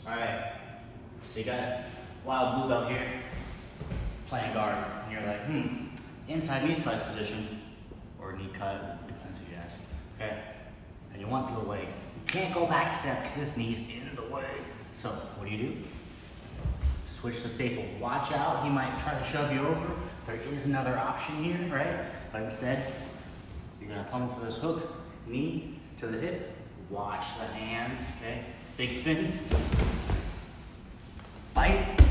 All right, so you got wild blue belt here, playing guard, and you're like, inside knee slice position, or knee cut, depends who you ask, okay? And you want the legs. You can't go back step because this knee's in the way. So what do? Switch the staple. Watch out, he might try to shove you over. There is another option here, right? But instead, you're gonna pummel for this hook, knee to the hip, watch the hands, okay? Big spin, bite,